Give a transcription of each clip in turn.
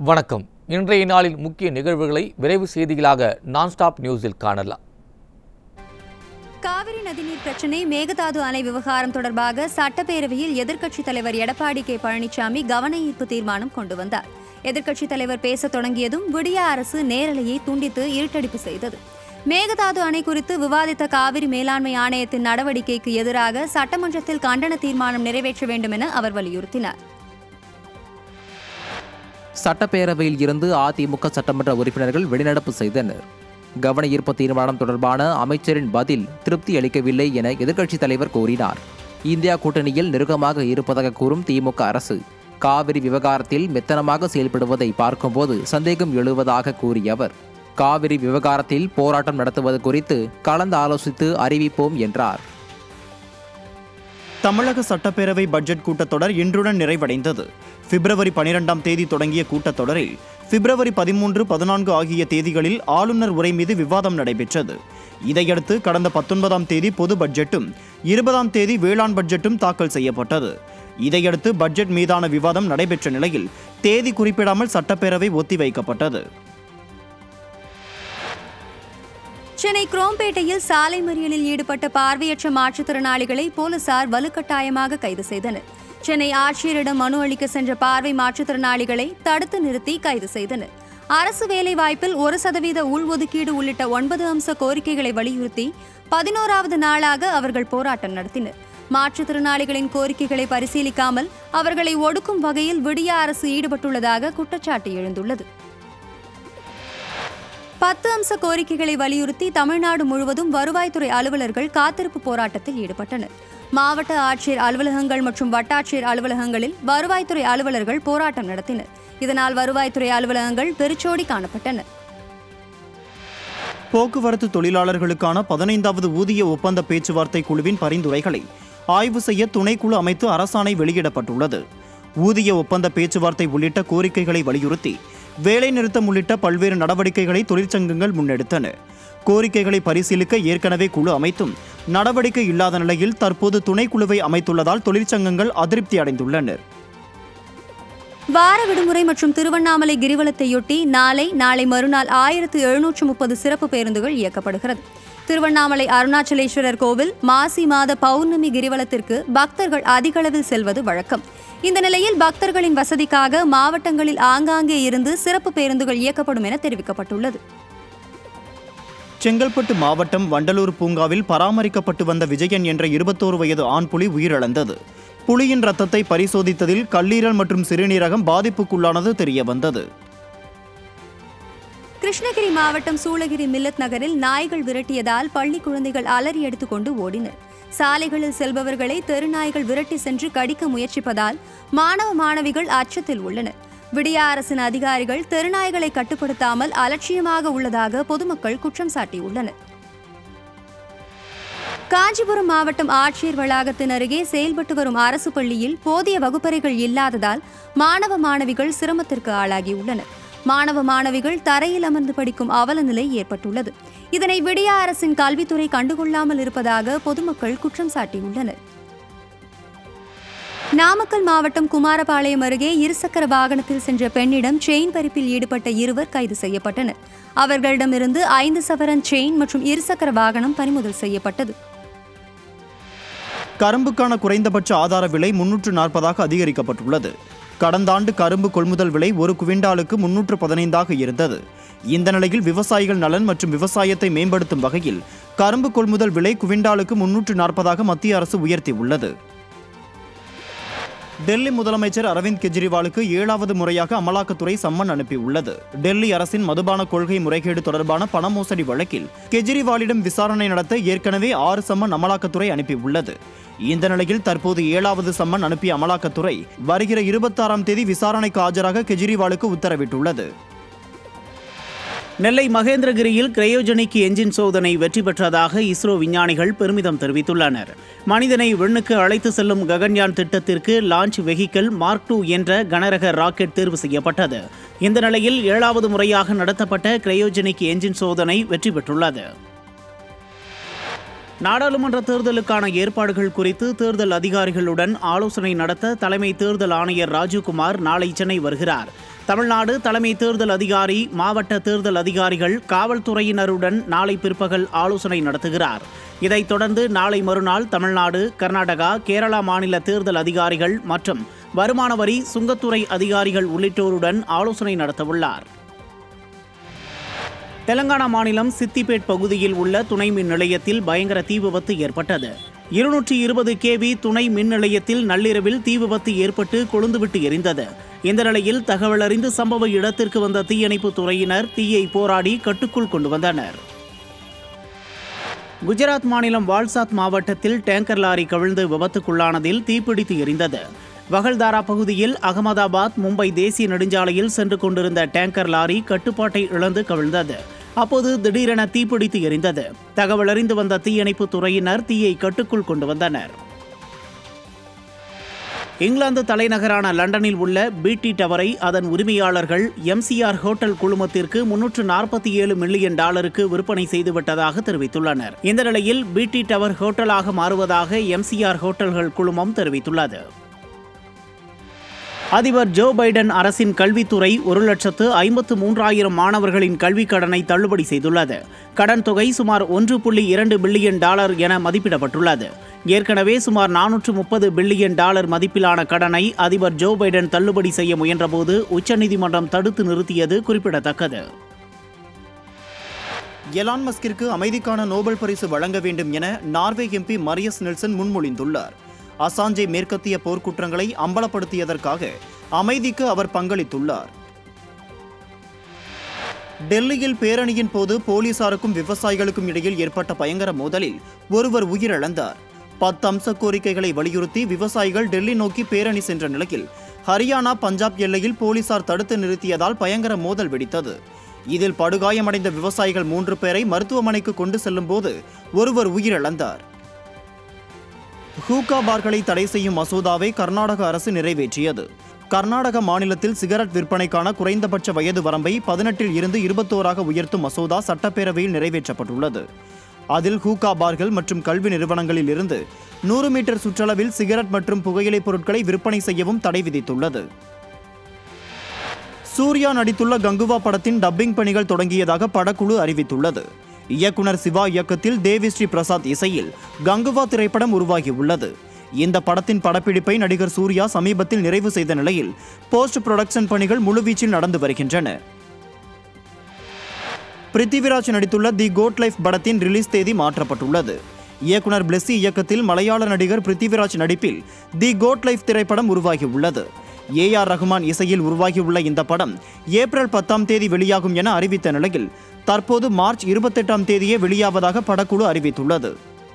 வணக்கம். இன்றைய நாளில் முக்கிய நிகழ்வுகளை விரைவு செய்திகளாக நான்ஸ்டாப் நியூஸில் காணலாம். காவிரி நதிநீர் பிரச்சினை, மேகதாது அணை விவகாரம் தொடர்பாக சட்டப்பேரவையில் எதிர்க்கட்சித் தலைவர் எடப்பாடி கே பழனிசாமி கவன ஈர்ப்பு தீர்மானம் கொண்டு வந்தார். எதிர்க்கட்சித் தலைவர் பேசத் தொடங்கியதும் விடிய அரசு நேரலையை துண்டித்து இருட்டடிப்பு செய்தது. மேகதாது அணை குறித்து விவாதித்த காவிரி மேலாண்மை ஆணையத்தின் நடவடிக்கைக்கு எதிராக சட்டமன்றத்தில் கண்டன தீர்மானம் நிறைவேற்ற வேண்டும் என அவர் வலியுறுத்தினார். சட்டப்பேரவையில் இருந்து அதிமுக சட்டமன்ற உறுப்பினர்கள் வெளிநடப்பு செய்தனர். கவன ஈர்ப்பு தீர்மானம் தொடர்பான அமைச்சரின் பதில் திருப்தி அளிக்கவில்லை என எதிர்க்கட்சித் தலைவர் கூறினார். இந்தியா கூட்டணியில் நெருக்கமாக இருப்பதாக கூறும் திமுக அரசு காவிரி விவகாரத்தில் மெத்தனமாக செயல்படுவதை பார்க்கும்போது சந்தேகம் எழுவதாக கூறிய அவர், காவிரி விவகாரத்தில் போராட்டம் நடத்துவது குறித்து கலந்து ஆலோசித்து அறிவிப்போம் என்றார். தமிழக சட்டப்பேரவை பட்ஜெட் கூட்டத்தொடர் இன்றுடன் நிறைவடைந்தது. பிப்ரவரி 12ஆம் தேதி தொடங்கிய கூட்டத்தொடரில் பிப்ரவரி 13, 14 ஆகிய தேதிகளில் ஆளுநர் உரை மீது விவாதம் நடைபெற்றது. இதையடுத்து கடந்த 19ஆம் தேதி பொது பட்ஜெட்டும் 20ஆம் தேதி வேளாண் பட்ஜெட்டும் தாக்கல் செய்யப்பட்டது. இதையடுத்து பட்ஜெட் மீதான விவாதம் நடைபெற்ற நிலையில் தேதி குறிப்பிடாமல் சட்டப்பேரவை ஒத்திவைக்கப்பட்டது. சென்னை குரோம்பேட்டையில் சாலை மறியலில் ஈடுபட்ட பார்வையற்ற மாற்றுத்திறனாளிகளை போலீசார் வலுக்கட்டாயமாக கைது செய்தனர். சென்னை ஆட்சியரிடம் மனு அளிக்க சென்ற பார்வை மாற்றுத்திறனாளிகளை தடுத்து நிறுத்தி கைது செய்தனர். அரசு வேலைவாய்ப்பில் 1% உள்ஒதுக்கீடு உள்ளிட்ட 9 அம்ச கோரிக்கைகளை வலியுறுத்தி 11வது நாளாக அவர்கள் போராட்டம் நடத்தினர். மாற்றுத்திறனாளிகளின் கோரிக்கைகளை பரிசீலிக்காமல் அவர்களை ஒடுக்கும் வகையில் விடிய அரசு ஈடுபட்டுள்ளதாக குற்றச்சாட்டு எழுந்துள்ளது. 10 அம்ச கோரிக்கைகளை வலியுறுத்தி தமிழ்நாடு முழுவதும் வருவாய்த்துறை அலுவலர்கள் காத்திருப்பு போராட்டத்தில் ஈடுபட்டனர். மாவட்ட ஆட்சியர் அலுவலகங்கள் மற்றும் வட்டாட்சியர் அலுவலகங்களில் வருவாய்த்துறை அலுவலர்கள் போராட்டம் நடத்தினர். இதனால் வருவாய்த்துறை அலுவலகங்கள் வெறிச்சோடி காணப்பட்டன. போக்குவரத்து தொழிலாளர்களுக்கான 15வது ஊதிய ஒப்பந்த பேச்சுவார்த்தை குழுவின் பரிந்துரைகளை ஆய்வு செய்ய துணைக்குழு அமைத்து அரசாணை வெளியிடப்பட்டுள்ளது. ஊதிய ஒப்பந்த பேச்சுவார்த்தை உள்ளிட்ட கோரிக்கைகளை வலியுறுத்தி வேலை நிறுத்தம் உள்ளிட்ட பல்வேறு நடவடிக்கைகளை தொழிற்சங்கங்கள் முன்னெடுத்தன. கோரிக்கைகளை பரிசீலிக்க ஏற்கனவே குழு அமைத்தும் நடவடிக்கை இல்லாத நிலையில் தற்போது துணைக்குழுவை அமைத்துள்ளதால் தொழிற்சங்கங்கள் அதிருப்தி அடைந்துள்ளனர். வார விடுமுறை மற்றும் திருவண்ணாமலை கிரிவலத்தையொட்டி நாளை மறுநாள் 1730 சிறப்பு பேருந்துகள் இயக்கப்படுகிறது. திருவண்ணாமலை அருணாச்சலேஸ்வரர் கோவில் மாசி மாத பௌர்ணமி கிரிவலத்திற்கு பக்தர்கள் அதிகளவில் செல்வது வழக்கம். இந்த நிலையில் பக்தர்களின் வசதிக்காக மாவட்டங்களில் ஆங்காங்கே இருந்து சிறப்பு பேருந்துகள் இயக்கப்படும் என தெரிவிக்கப்பட்டுள்ளது. செங்கல்பட்டு மாவட்டம் வண்டலூர் பூங்காவில் பராமரிக்கப்பட்டு வந்த விஜயன் என்ற 21 வயது ஆண் புலி உயிரிழந்தது. புலியின் ரத்தத்தை பரிசோதித்ததில் கல்லீரல் மற்றும் சிறுநீரகம் பாதிப்புக்குள்ளானது தெரியவந்தது. கிருஷ்ணகிரி மாவட்டம் சூளகிரி மில்லத் நகரில் நாய்கள் விரட்டியதால் பள்ளி குழந்தைகள் அலறி எடுத்துக்கொண்டு ஓடினர். சாலைகளில் செல்பவர்களை தெருநாய்கள் விரட்டி சென்று கடிக்க முயற்சிப்பதால் மாணவ மாணவிகள் அச்சத்தில் உள்ளனர். விடிய அரசின் அதிகாரிகள் தெருநாய்களை கட்டுப்படுத்தாமல் அலட்சியமாக உள்ளதாக பொதுமக்கள் குற்றம் சாட்டியுள்ளனர். காஞ்சிபுரம் மாவட்டம் ஆட்சியர் வளாகத்தின் அருகே செயல்பட்டு வரும் அரசு பள்ளியில் போதிய வகுப்பறைகள் இல்லாததால் மாணவ மாணவிகள் சிரமத்திற்கு ஆளாகியுள்ளனர். மாணவ மாணவிகள் தரையில் அமர்ந்து படிக்கும் அவல நிலை ஏற்பட்டுள்ளது. இதனை விடிய அரசின் கல்வித்துறை கண்டுகொள்ளாமல் இருப்பதாக பொதுமக்கள் குற்றம் சாட்டியுள்ளனர். நாமக்கல் மாவட்டம் குமாரபாளையம் அருகே இருசக்கர வாகனத்தில் சென்ற பெண்ணிடம் செயின் பறிப்பில் ஈடுபட்ட 2 கைது செய்யப்பட்டனர். அவர்களிடமிருந்து 5 சவரன் செயின் மற்றும் இருசக்கர வாகனம் பறிமுதல் செய்யப்பட்டது. கரும்புக்கான குறைந்தபட்ச ஆதார விலை 340 அதிகரிக்கப்பட்டுள்ளது. கடந்த ஆண்டு கரும்பு கொள்முதல் விலை 1 குவிண்டாலுக்கு 315 இருந்தது. இந்த நிலையில் விவசாயிகள் நலன் மற்றும் விவசாயத்தை மேம்படுத்தும் வகையில் கரும்பு கொள்முதல் விலை குவிண்டாலுக்கு 340 மத்திய அரசு உயர்த்தியுள்ளது. டெல்லி முதலமைச்சர் அரவிந்த் கெஜ்ரிவாலுக்கு 7வது முறையாக அமலாக்கத்துறை சம்மன் அனுப்பியுள்ளது. டெல்லி அரசின் மதுபான கொள்கை முறைகேடு தொடர்பான பண மோசடி வழக்கில் கெஜ்ரிவாலிடம் விசாரணை நடத்த ஏற்கனவே 6 சம்மன் அமலாக்கத்துறை அனுப்பியுள்ளது. இந்த நிலையில் தற்போது 7வது சம்மன் அனுப்பிய அமலாக்கத்துறை வருகிற 26ஆம் தேதி விசாரணைக்கு ஆஜராக கெஜ்ரிவாலுக்கு உத்தரவிட்டுள்ளது. நெல்லை மகேந்திரகிரியில் கிரையோஜெனிக் என்ஜின் சோதனை வெற்றி பெற்றதாக இஸ்ரோ விஞ்ஞானிகள் பெருமிதம் தெரிவித்துள்ளனர். மனிதனை விண்ணுக்கு அழைத்து செல்லும் ககன்யான் திட்டத்திற்கு லான்ச் வெஹிக்கிள் மார்க் 2 என்ற கனரக ராக்கெட் தேர்வு செய்யப்பட்டது. இந்த நிலையில் 7வது முறையாக நடத்தப்பட்ட கிரையோஜெனிக் என்ஜின் சோதனை வெற்றி பெற்றுள்ளது. நாடாளுமன்ற தேர்தலுக்கான ஏற்பாடுகள் குறித்து தேர்தல் அதிகாரிகளுடன் ஆலோசனை நடத்த தலைமை தேர்தல் ஆணையர் ராஜீவ்குமார் நாளை சென்னை வருகிறார். தமிழ்நாடு தலைமை தேர்தல் அதிகாரி, மாவட்ட தேர்தல் அதிகாரிகள், காவல்துறையினருடன் நாளை பிற்பகல் ஆலோசனை நடத்துகிறார். இதைத் தொடர்ந்து நாளை மறுநாள் தமிழ்நாடு, கர்நாடகா, கேரளா மாநில தேர்தல் அதிகாரிகள் மற்றும் வருமான வரி, சுங்கத்துறை அதிகாரிகள் உள்ளிட்டோருடன் ஆலோசனை நடத்தவுள்ளார். தெலங்கானா மாநிலம் சித்திபேட் பகுதியில் உள்ள துணை மின் நிலையத்தில் பயங்கர தீ விபத்து ஏற்பட்டது. 220 kV துணை மின் நிலையத்தில் நள்ளிரவில் தீ விபத்து ஏற்பட்டு கொழுந்துவிட்டு எரிந்தது. இந்த நிலையில் தகவல் அறிந்து சம்பவ இடத்திற்கு வந்த தீயணைப்பு துறையினர் தீயை போராடி கட்டுக்குள் கொண்டு வந்தனர். குஜராத் மாநிலம் வால்சாத் மாவட்டத்தில் டேங்கர் லாரி கவிழ்ந்து விபத்துக்குள்ளானதில் தீப்பிடித்து எரிந்தது. வகல்தாரா பகுதியில் அகமதாபாத் மும்பை தேசிய நெடுஞ்சாலையில் சென்று கொண்டிருந்த டேங்கர் லாரி கட்டுப்பாட்டை இழந்து கவிழ்ந்தது. அப்போது திடீரென தீப்பிடித்து எரிந்தது. தகவல் அறிந்து வந்த தீயணைப்பு துறையினர் தீயை கட்டுக்குள் கொண்டு வந்தனர். இங்கிலாந்து தலைநகரான லண்டனில் உள்ள பிடி டவரை அதன் உரிமையாளர்கள் எம்சிஆர் ஹோட்டல் குழுமத்திற்கு $347 மில்லியன் விற்பனை செய்துவிட்டதாக தெரிவித்துள்ளனர். இந்த நிலையில் பிடி டவர் ஹோட்டலாக மாறுவதாக எம்சிஆர் ஹோட்டல்கள் குழுமம் தெரிவித்துள்ளது. அதிபர் ஜோ பைடன் அரசின் கல்வித்துறை 1,53,000 மாணவர்களின் கல்விக் கடனை தள்ளுபடி செய்துள்ளது. கடன் தொகை சுமார் $1.2 பில்லியன் என மதிப்பிடப்பட்டுள்ளது. ஏற்கனவே சுமார் $430 பில்லியன் மதிப்பிலான கடனை அதிபர் ஜோ பைடன் தள்ளுபடி செய்ய முயன்றபோது உச்சநீதிமன்றம் தடுத்து நிறுத்தியது குறிப்பிடத்தக்கது. எலான் மஸ்கிற்கு அமைதிக்கான நோபல் பரிசு வழங்க வேண்டும் என நார்வே எம்பி மரியஸ் நெல்சன் முன்மொழிந்துள்ளார். அசாஞ்சே மேற்கத்திய போர்க்குற்றங்களை அம்பலப்படுத்தியதற்காக அமைதிக்கு அவர் பங்களித்துள்ளார். டெல்லியில் பேரணியின் போது போலீசாருக்கும் விவசாயிகளுக்கும் இடையில் ஏற்பட்ட பயங்கர மோதலில் ஒருவர் உயிரிழந்தார். 10 அம்ச கோரிக்கைகளை வலியுறுத்தி விவசாயிகள் டெல்லி நோக்கி பேரணி சென்ற நிலையில் ஹரியானா, பஞ்சாப் எல்லையில் போலீசார் தடுத்து நிறுத்தியதால் பயங்கர மோதல் வெடித்தது. இதில் படுகாயமடைந்த விவசாயிகள் 3 பேரை மருத்துவமனைக்கு கொண்டு செல்லும் போது ஒருவர் உயிரிழந்தார். ஹூக்கா பார்களை தடை செய்யும் மசோதாவை கர்நாடக அரசு நிறைவேற்றியது. கர்நாடக மாநிலத்தில் சிகரெட் விற்பனைக்கான குறைந்தபட்ச வயது வரம்பை 18 இருந்து 21 உயர்த்தும் மசோதா சட்டப்பேரவையில் நிறைவேற்றப்பட்டுள்ளது. அதில் ஹூக்கா பார்கள் மற்றும் கல்வி நிறுவனங்களில் இருந்து 100 மீட்டர் சுற்றளவில் சிகரெட் மற்றும் புகையிலைப் பொருட்களை விற்பனை செய்யவும் தடை விதித்துள்ளது. சூர்யா நடித்துள்ள கங்குவா படத்தின் டப்பிங் பணிகள் தொடங்கியதாக படக்குழு அறிவித்துள்ளது. இயக்குனர் சிவா இயக்கத்தில் தேவி ஸ்ரீ பிரசாத் இசையில் கங்குவா திரைப்படம் உருவாகியுள்ளது. இந்த படத்தின் படப்பிடிப்பை நடிகர் சூர்யா சமீபத்தில் நிறைவு செய்த நிலையில் போஸ்ட் புரொடக்ஷன் பணிகள் முழுவீச்சில் நடந்து வருகின்றன. பிருத்திவிராஜ் நடித்துள்ள தி கோட் லைஃப் படத்தின் ரிலீஸ் தேதி மாற்றப்பட்டுள்ளது. இயக்குனர் பிளெஸ்ஸி இயக்கத்தில் மலையாள நடிகர் பிருத்திவிராஜ் நடிப்பில் தி கோட் லைஃப் திரைப்படம் உருவாகியுள்ளது. ஏஆர் ரஹ்மான் இசையில் உருவாகியுள்ள இந்த படம் ஏப்ரல் 10 வெளியாகும் என அறிவித்த நிலையில் தற்போது மார்ச் 28 வெளியாவதாக படக்குழு அறிவித்துள்ளது.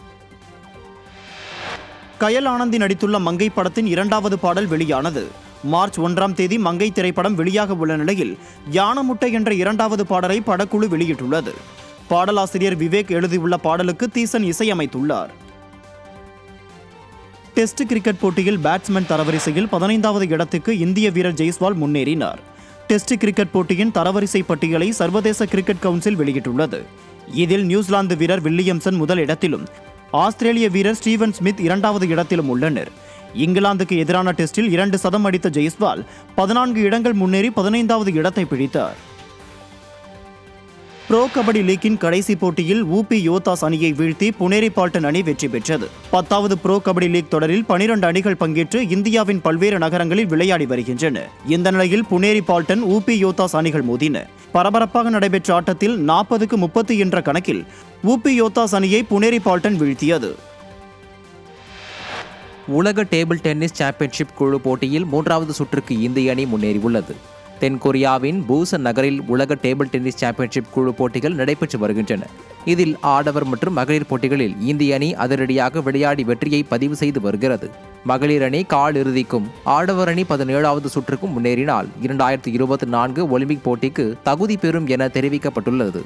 கயல் ஆனந்தி நடித்துள்ள மங்கை படத்தின் 2வது பாடல் வெளியானது. மார்ச் 1 மங்கை திரைப்படம் வெளியாக உள்ள நிலையில் யானமுட்டை என்ற 2வது பாடலை படக்குழு வெளியிட்டுள்ளது. பாடலாசிரியர் விவேக் எழுதியுள்ள பாடலுக்கு தீசன் இசையமைத்துள்ளார். டெஸ்ட் கிரிக்கெட் போட்டியில் பேட்ஸ்மேன் தரவரிசையில் 15வது இடத்துக்கு இந்திய வீரர் ஜெய்ஸ்வால் முன்னேறினார். டெஸ்ட் கிரிக்கெட் போட்டியின் தரவரிசை பட்டியலை சர்வதேச கிரிக்கெட் கவுன்சில் வெளியிட்டுள்ளது. இதில் நியூசிலாந்து வீரர் வில்லியம்சன் முதல் இடத்திலும் ஆஸ்திரேலிய வீரர் ஸ்டீவன் ஸ்மித் 2வது இடத்திலும் உள்ளனர். இங்கிலாந்துக்கு எதிரான டெஸ்டில் 2 சதம் அடித்த ஜெய்ஸ்வால் 14 இடங்கள் முன்னேறி 15வது இடத்தை பிடித்தார். ப்ரோ கபடி லீக்கின் கடைசி போட்டியில் ஊபி யோதாஸ் அணியை வீழ்த்தி புனேரி பால்டன் அணி வெற்றி பெற்றது. 10வது ப்ரோ கபடி லீக் தொடரில் 12 அணிகள் பங்கேற்று இந்தியாவின் பல்வேறு நகரங்களில் விளையாடி வருகின்றன. இந்த நிலையில் புனேரி பால்டன், ஊபி யோதாஸ் அணிகள் மோதின. பரபரப்பாக நடைபெற்ற ஆட்டத்தில் 40-30 என்ற கணக்கில் ஊபி யோதாஸ் அணியை புனேரி பால்டன் வீழ்த்தியது. உலக டேபிள் டென்னிஸ் சாம்பியன்ஷிப் குழு போட்டியில் 3வது சுற்றுக்கு இந்திய அணி முன்னேறியுள்ளது. தென்கொரியாவின் பூசன் நகரில் உலக டேபிள் டென்னிஸ் சாம்பியன்ஷிப் குழு போட்டிகள் நடைபெற்று வருகின்றன. இதில் ஆடவர் மற்றும் மகளிர் போட்டிகளில் இந்திய அணி அதிரடியாக விளையாடி வெற்றியை பதிவு செய்து வருகிறது. மகளிர் அணி கால் இறுதிக்கும், ஆடவர் அணி 17வது சுற்றுக்கும் முன்னேறினால் 2024 ஒலிம்பிக் போட்டிக்கு தகுதி பெறும் என தெரிவிக்கப்பட்டுள்ளது.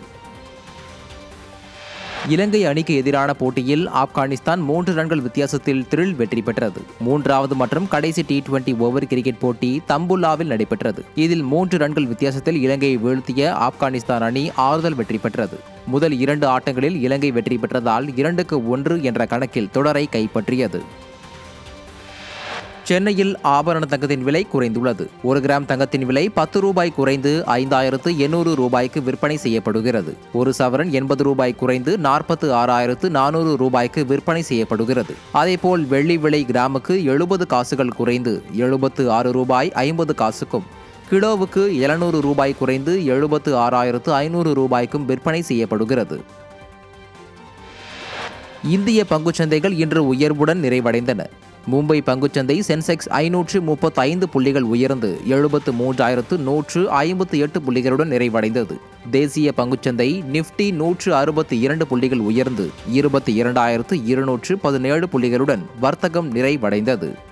இலங்கை அணிக்கு எதிரான போட்டியில் ஆப்கானிஸ்தான் 3 ரன்கள் வித்தியாசத்தில் த்ரில் வெற்றி பெற்றது. 3வது மற்றும் கடைசி T20 ஓவர் கிரிக்கெட் போட்டி தம்புல்லாவில் நடைபெற்றது. இதில் 3 ரன்கள் வித்தியாசத்தில் இலங்கையை வீழ்த்திய ஆப்கானிஸ்தான் அணி ஆறுதல் வெற்றி பெற்றது. முதல் 2 ஆட்டங்களில் இலங்கை வெற்றி பெற்றதால் 2-1 என்ற கணக்கில் தொடரை கைப்பற்றியது. சென்னையில் ஆபரண தங்கத்தின் விலை குறைந்துள்ளது. 1 கிராம் தங்கத்தின் விலை 10 ரூபாய் குறைந்து 5800 ரூபாய்க்கு விற்பனை செய்யப்படுகிறது. 1 சவரன் 80 ரூபாய் குறைந்து 46,400 ரூபாய்க்கு விற்பனை செய்யப்படுகிறது. அதேபோல் வெள்ளி விலை கிராமுக்கு 70 காசுகள் குறைந்து 76 ரூபாய் 50 காசுக்கும், கிலோவுக்கு 700 ரூபாய் குறைந்து 76,500 ரூபாய்க்கும் விற்பனை செய்யப்படுகிறது. இந்திய பங்குச்சந்தைகள் இன்று உயர்வுடன் நிறைவடைந்தன. மும்பை பங்குச்சந்தை சென்செக்ஸ் 535 புள்ளிகள் உயர்ந்து 73,158 புள்ளிகளுடன் நிறைவடைந்தது. தேசிய பங்குச்சந்தை நிஃப்டி 162 புள்ளிகள் உயர்ந்து 22,217 புள்ளிகளுடன் வர்த்தகம் நிறைவடைந்தது.